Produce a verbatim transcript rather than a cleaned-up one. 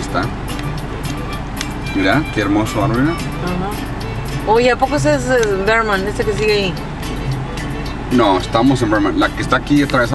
está. Mira, qué hermoso árbol. Ajá. Oye, ¿a poco ese es Vermont, este que sigue ahí? No, estamos en Vermont. La que está aquí otra vez